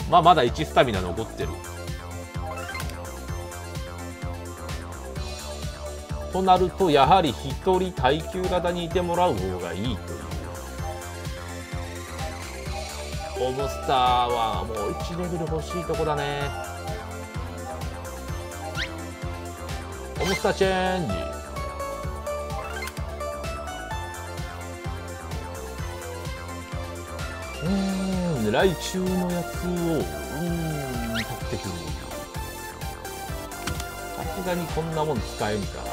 まあまだ1スタミナ残ってる。となるとやはり1人耐久型にいてもらう方がいいという。オムスターはもう1レベル欲しいとこだね。オムスターチェンジ。来中のやつを取ってくる。さすがにこんなもん使えるから。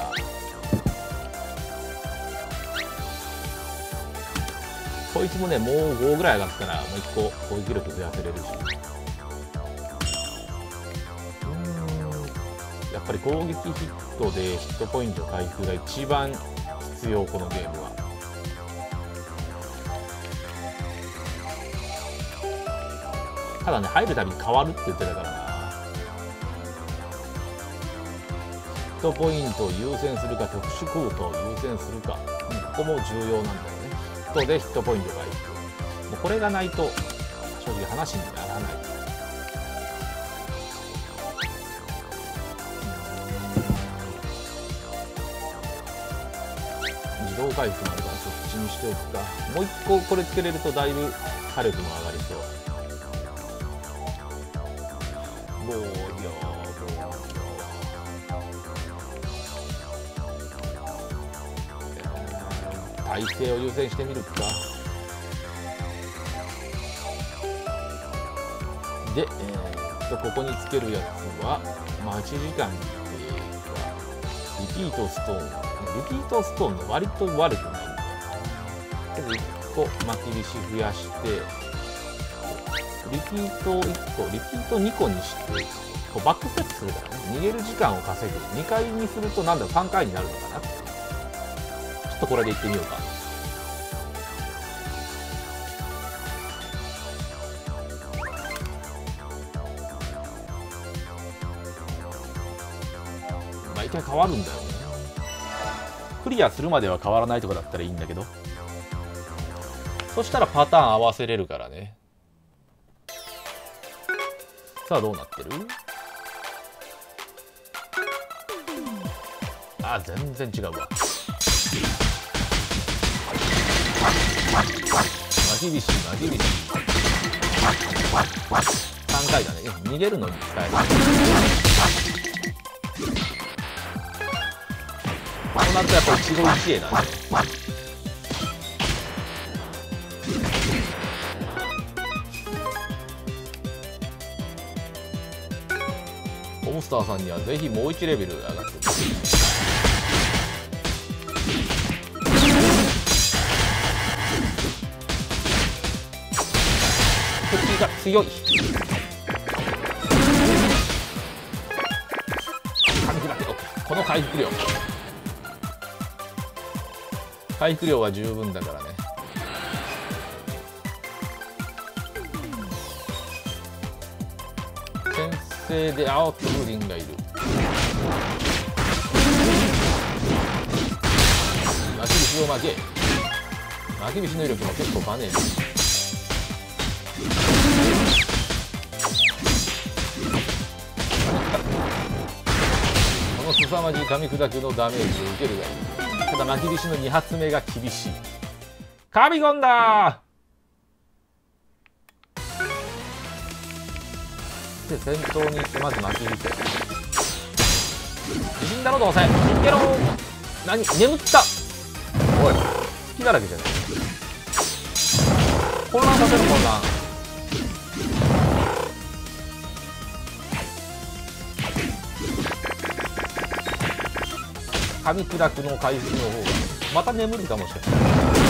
こいつもね、もう5ぐらい上がったらもう1個攻撃力増やせれるし。やっぱり攻撃ヒットでヒットポイント回復が一番必要、このゲームは。ただね、入るたびに変わるって言ってたからな。ヒットポイントを優先するか特殊コートを優先するか、ここも重要なんだよね。ヒットでヒットポイント回復、もうこれがないと正直話にならない。自動回復もあるからそっちにしておくか。もう1個これつけれるとだいぶ火力も上がりそう。防御耐性を優先してみるか。で、ここにつけるやつは待ち時間リピートストーン。リピートストーンね、割と悪くないんだよ。けど1個巻き菱増やして、リピート1個、リピート2個にしてこうバックステップするからね、逃げる時間を稼ぐ。2回にするとなんだろう、3回になるのかな。ちょっとこれでいってみようか。毎回変わるんだよね。クリアするまでは変わらないとかだったらいいんだけど、そしたらパターン合わせれるからね。さあどうなってる？あ、全然違うわ。巻き菱巻き菱3回だね。逃げるのに使える。そうなるとやっぱり一期一会だね。オムスターさんにはぜひもう1レベル上がってる。敵が強い。紙だけどこの回復量、回復量は十分だからね。先生で青と風鈴がいる。巻き菱を負け。巻き菱の威力も結構バネる。この凄まじい噛み砕くのダメージを受けるがいい。ただ巻き菱の2発目が厳しい。カビゴンだー。で先頭に行ってまず巻き菱。地震だろどうせ。逃げろー。何眠った。おい隙だらけじゃない。混乱させる混乱。噛み砕くの回復の方がまた眠るかもしれない。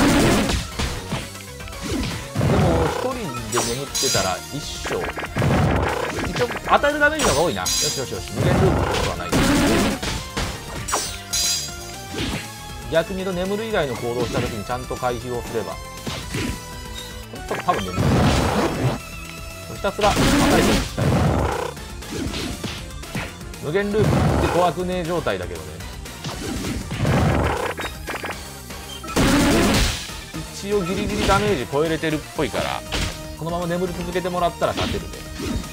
でも一人で眠ってたら一生一応与えるダメージの方が多いな。よしよしよし、無限ループってことはない。逆に言うと眠る以外の行動をした時にちゃんと回避をすれば多分眠る。ひたすら与えていきたい。無限ループって怖くねえ状態だけどね。一応ギリギリダメージ超えれてるっぽいからこのまま眠り続けてもらったら勝てるね。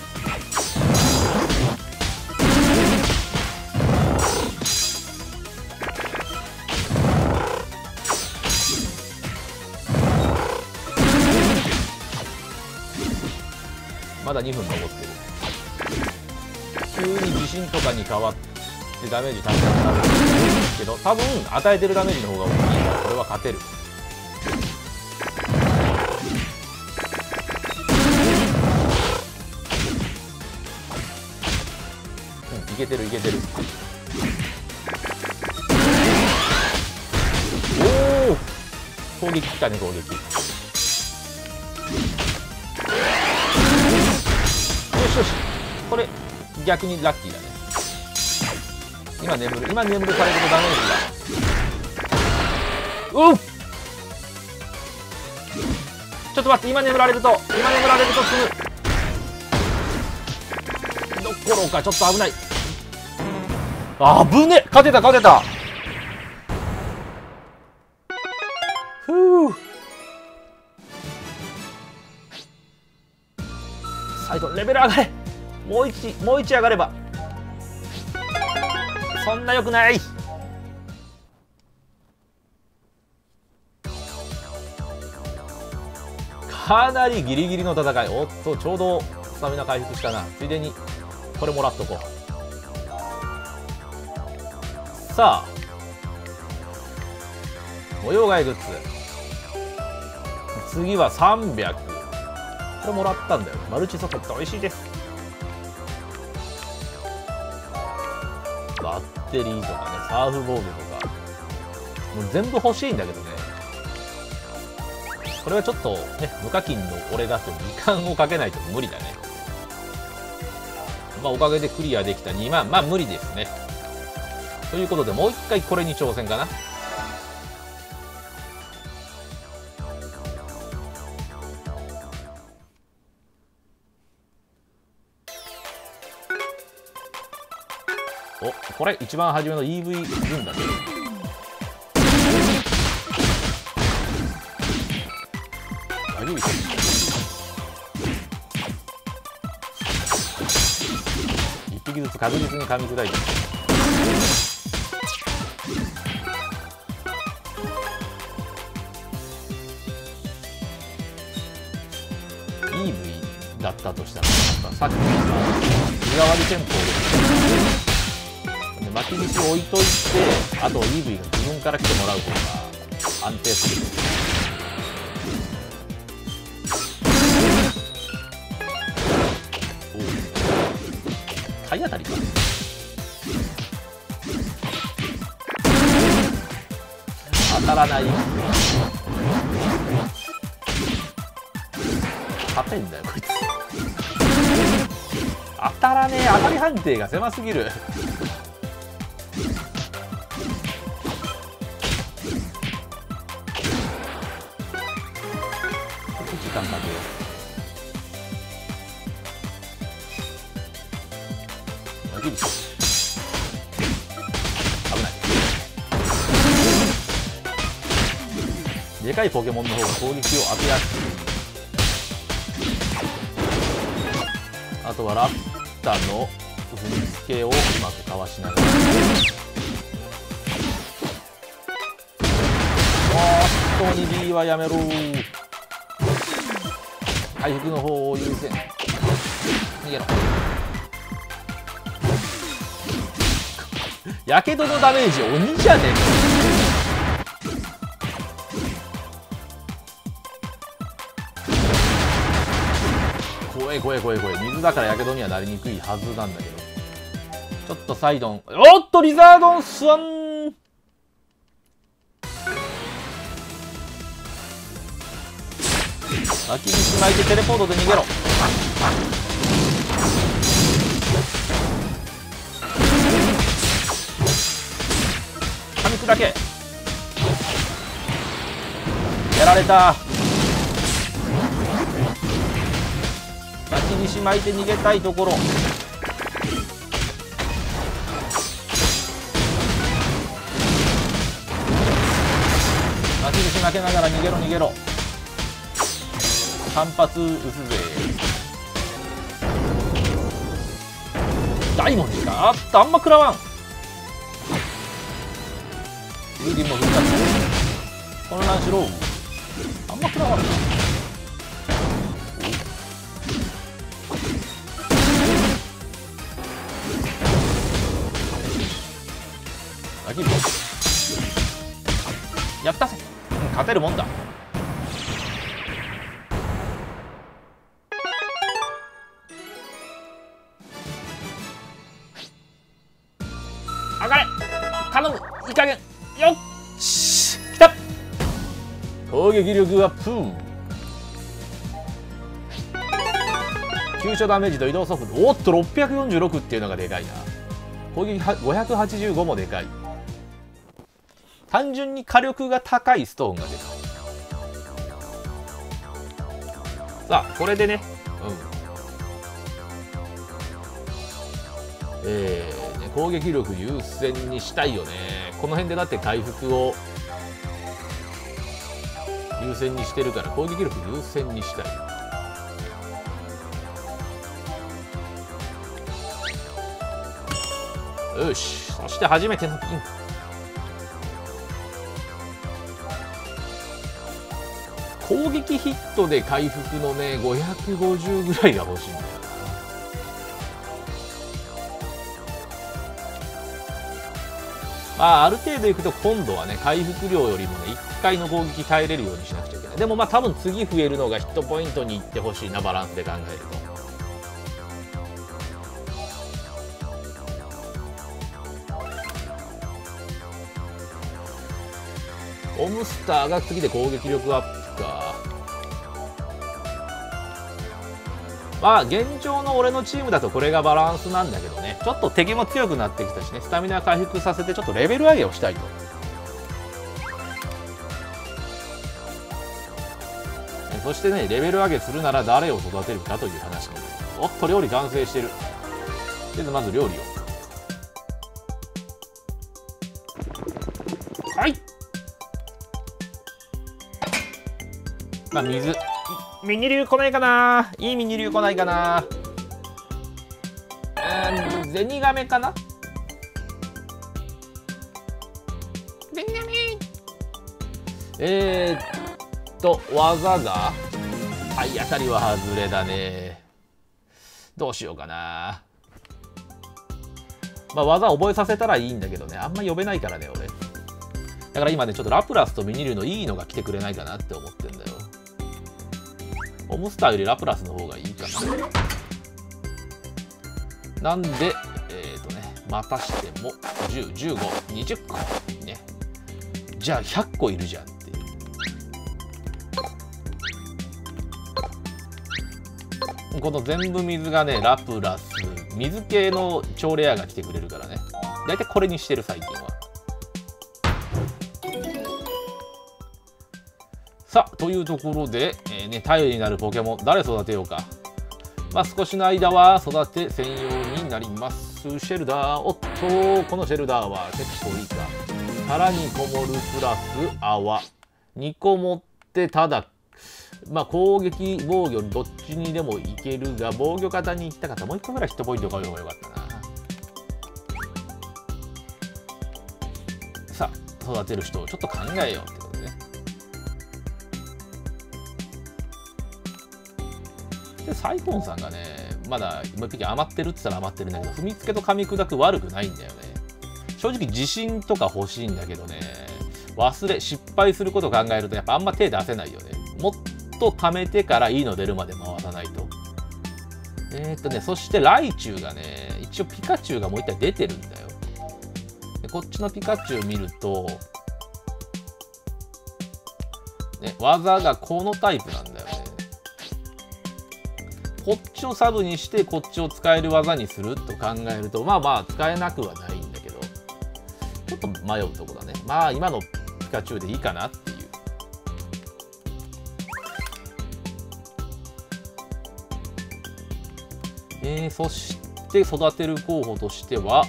まだ2分残ってる。急に地震とかに変わってダメージ高くなるんですけど、多分与えてるダメージの方が大きいからこれは勝てる。いけてるいけてる。おお、攻撃きたね、攻撃。よしよし、これ逆にラッキーだね。今眠るされるとダメージが、うっ、ちょっと待って、今眠られると積むどころかちょっと危ない。あぶね、勝てたふう。最後レベル上がれ。もう1上がれば。そんな良くない。かなりギリギリの戦い。おっと、ちょうどスタミナ回復したな。ついでにこれもらっとこう。さあ、模様替えグッズ、次は300。これもらったんだよ。マルチソケット美味しいです。バッテリーとかね、サーフボードとか、もう全部欲しいんだけどね。これはちょっとね、無課金の俺だと時間をかけないと無理だね。まあおかげでクリアできた2万、まあ無理ですね。ということで、もう一回これに挑戦かな。お、これ一番初めの EV 軍団です。大丈夫ですか。一匹ずつ確実に噛み砕いて。EV だったとしたら、さっきの日替わり戦法で巻き菱置いといて、あと EV が自分から来てもらう方が安定する。体当たりか。当たらない。勝てんだよこいつ。当たらねえ。当たり判定が狭すぎる。時間かけよう。危ない。でかいポケモンの方が攻撃を当てやすい。あとはラピュタの踏みつけをうまくかわしながら。本当に B はやめろ。回復の方を優先。逃げろ。やけどのダメージ鬼じゃねえか。怖い。水だからやけどにはなりにくいはずなんだけど、ちょっとサイドン、おっとリザードンスワン。脇に巻いてテレポートで逃げろ。噛み砕け。やられた。巻き菱巻いて逃げたいところ。巻き菱巻けながら逃げろ。 反発打つぜ。大文字か。あっと、あんま食らわん。ルーディンも復活。混乱しろ。あんま食らわんな。アキルやったぜ。勝てるもんだ。上がれ、頼む、いい加減。よっしきた。攻撃力アップ。急所ダメージと移動速度、おっと646っていうのがでかいな。攻撃585もでかい。単純に火力が高いストーンが出た。さあこれでね、攻撃力優先にしたいよね。この辺でだって回復を優先にしてるから攻撃力優先にしたい。よし、そして初めてのピン。攻撃ヒットで回復のね550ぐらいが欲しいんだよな。まあある程度いくと今度はね回復量よりもね1回の攻撃耐えれるようにしなくちゃいけない。でもまあ多分次増えるのがヒットポイントにいってほしいな、バランスで考えると。オムスターが次で攻撃力アップか。まあ現状の俺のチームだとこれがバランスなんだけどね。ちょっと敵も強くなってきたしね、スタミナ回復させてちょっとレベル上げをしたいと。そしてねレベル上げするなら誰を育てるかという話になる。おっと料理完成してる。まず料理を。はい。まあ水ミニ竜来ないかな。いいミニ竜来ないかな。ゼニガメかな。ゼニガメ。技が体当たりは外れだね。どうしようかな。まあ技覚えさせたらいいんだけどね、あんま呼べないからね俺。だから今ねちょっとラプラスとミニ竜のいいのが来てくれないかなって思ってんだよ。オムスターよりラプラスの方がいいかな。なんでまたしても10、15、20個ね。じゃあ100個いるじゃんっていう。この全部水がねラプラス水系の超レアが来てくれるからね。だいたいこれにしてる最近は。さあというところで、頼りになるポケモン誰育てようか。まあ少しの間は育て専用になります。シェルダー、おっとこのシェルダーは結構いいか。腹にこもるプラス泡2個持ってただまあ攻撃防御どっちにでもいけるが、防御型に行きたかったらもう1個ぐらいヒットポイント買う方がよかったな。さあ育てる人をちょっと考えようってことでね。でサイフォンさんがねまだ今一匹余ってるって言ったら余ってるんだけど、踏みつけと噛み砕く悪くないんだよね。正直自信とか欲しいんだけどね、失敗することを考えるとやっぱあんま手出せないよね。もっと貯めてからいいの出るまで回さないと。そしてライチュウがね一応ピカチュウがもう一体出てるんだよ。でこっちのピカチュウ見ると、ね、技がこのタイプなんだよね。こっちをサブにしてこっちを使える技にすると考えるとまあまあ使えなくはないんだけど、ちょっと迷うとこだね。まあ今のピカチュウでいいかなっていう。そして育てる候補としては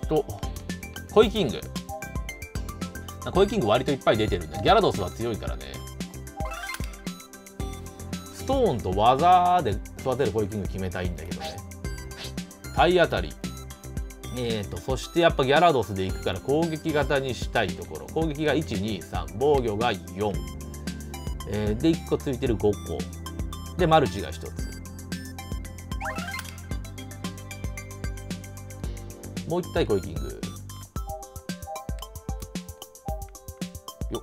コイキング割といっぱい出てるんで、ギャラドスは強いからね。 トーンと技で育てる攻撃を決めたいんだけどね。体当たり。そしてやっぱギャラドスでいくから攻撃型にしたいところ。攻撃が1、2、3、防御が4。で、1個ついてる5個。で、マルチが1つ。もう1体コイキング。よっ。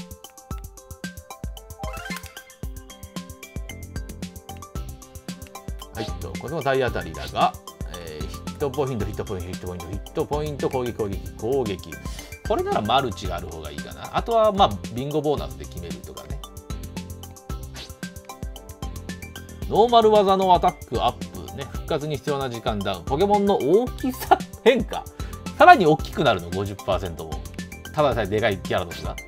はい、これも体当たりだが、ヒットポイント、ヒットポイント、ヒットポイント、ヒットポイント、攻撃、攻撃、攻撃。これならマルチがある方がいいかな。あとは、まあ、ビンゴボーナスで決めるとかね。ノーマル技のアタックアップ、ね、復活に必要な時間ダウン。ポケモンの大きさ変化。さらに大きくなるの 50% も。ただでさえでかいギャラドスが。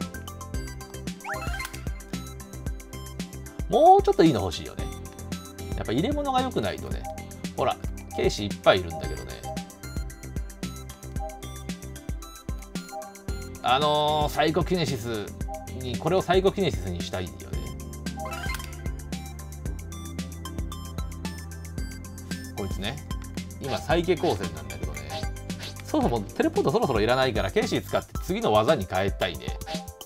もうちょっといいの欲しいよね。やっぱ入れ物が良くないとね。ほら、ケイシいっぱいいるんだけどね。サイコキネシスに、これをサイコキネシスにしたいよね。こいつね。今、サイケ光線なんだけどね。そもそもテレポートそろそろいらないから、ケイシー使って次の技に変えたいね。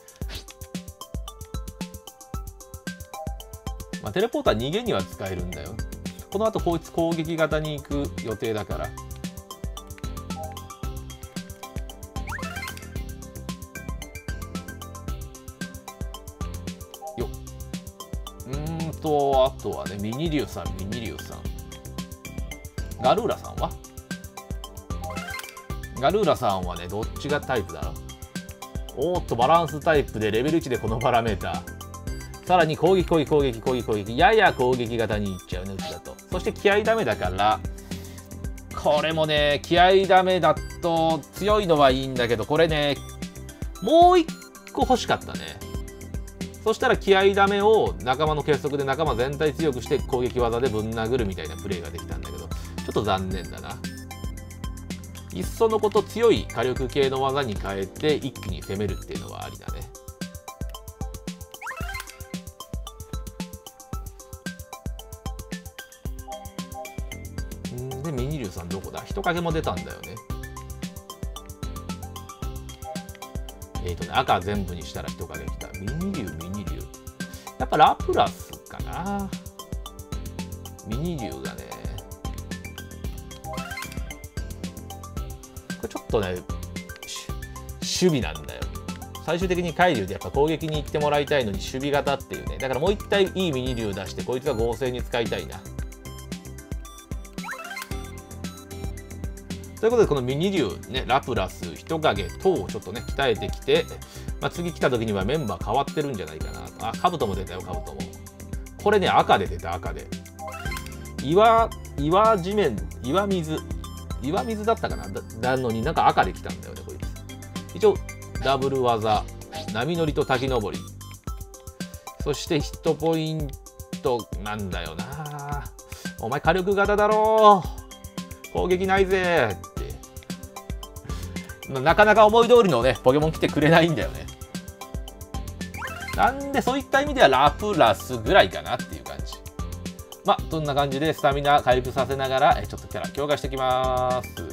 まあ、テレポートは逃げには使えるんだよ。この後こいつ攻撃型に行く予定だから。よっ。あとはね、ミニリュウさん。ガルーラさんはガルーラさんはね、どっちがタイプだろう。おーっと、バランスタイプでレベル1でこのパラメーター。さらに攻撃、攻撃、攻撃、攻撃、攻撃。やや攻撃型にいっちゃうね、うちだと。そして気合ダメだから、これもね、気合ダメだと強いのはいいんだけど、これね、もう1個欲しかったね。そしたら気合ダメを仲間の結束で仲間全体強くして攻撃技でぶん殴るみたいなプレーができたんだけど、ちょっと残念だな。いっそのこと強い火力系の技に変えて一気に攻めるっていうのはありだね。で、ミニリュウさんどこだ？人影も出たんだよね。赤全部にしたら人影来た。ミニリュウ。やっぱラプラスかな。ミニリュウがね。これちょっとね、守備なんだよ。最終的に海竜でやっぱ攻撃に行ってもらいたいのに守備型っていうね。だからもう一体いいミニリュウ出して、こいつは合成に使いたいな。ということで、このミニリュウ、ね、ラプラス、人影等をちょっとね、鍛えてきて、まあ、次来た時にはメンバー変わってるんじゃないかな。あ、カブトも出たよ、カブトも。これね、赤で出た、赤で。岩水だったかなのになんか赤で来たんだよね、こいつ。一応、ダブル技、波乗りと滝登り。そしてヒットポイントなんだよな。お前火力型だろう。攻撃ないぜって。なかなか思い通りのね、ポケモン来てくれないんだよね。なんで、そういった意味ではラプラスぐらいかなっていう感じ。まあ、どんな感じでスタミナ回復させながら、ちょっとキャラ強化していきます。